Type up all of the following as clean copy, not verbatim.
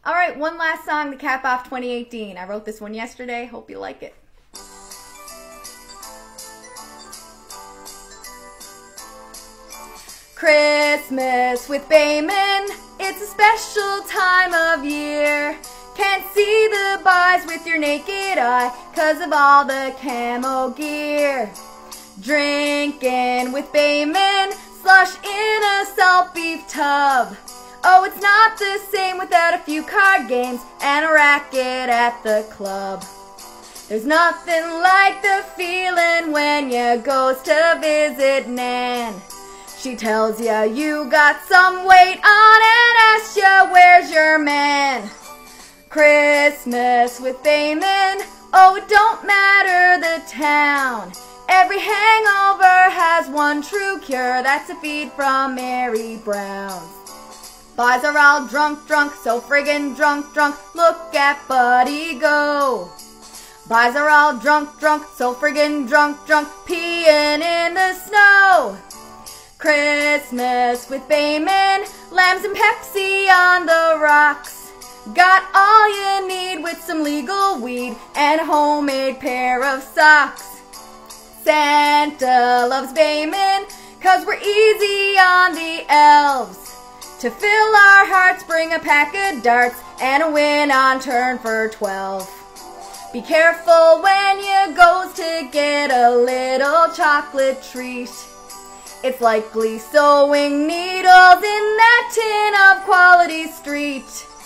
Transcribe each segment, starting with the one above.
All right, one last song to cap off 2018. I wrote this one yesterday. Hope you like it. Christmas with Baymen, it's a special time of year. Can't see the buys with your naked eye 'cause of all the camo gear. Drinking with Baymen, slush in a salt beef tub. Oh, it's not the same without a few card games and a racket at the club. There's nothing like the feeling when you goes to visit Nan. She tells ya you got some weight on and asks ya where's your man. Christmas with Baymen, oh it don't matter the town. Every hangover has one true cure, that's a feed from Mary Brown's. Boys are all drunk, so friggin' drunk, look at Buddy go. Boys are all drunk, so friggin' drunk, peeing in the snow. Christmas with Baymen, lambs and Pepsi on the rocks. Got all you need with some legal weed and a homemade pair of socks. Santa loves Baymen 'cause we're easy on the elves. To fill our hearts, bring a pack of darts and a win on turn for 12. Be careful when you goes to get a little chocolate treat. It's likely sewing needles in that tin of Quality Street.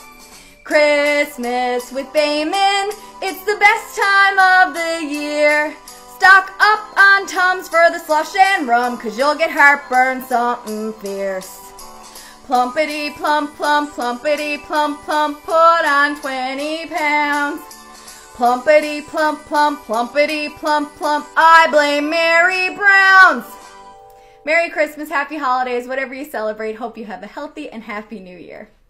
Christmas with Baymen, it's the best time of the year. Stock up on Tums for the slush and rum 'cause you'll get heartburn something fierce. Plumpity plump plump, plumpity plump plump, put on 20 pounds. Plumpity plump plump, plumpity plump plump, I blame Mary Brown's. Merry Christmas, Happy Holidays, whatever you celebrate. Hope you have a healthy and happy New Year.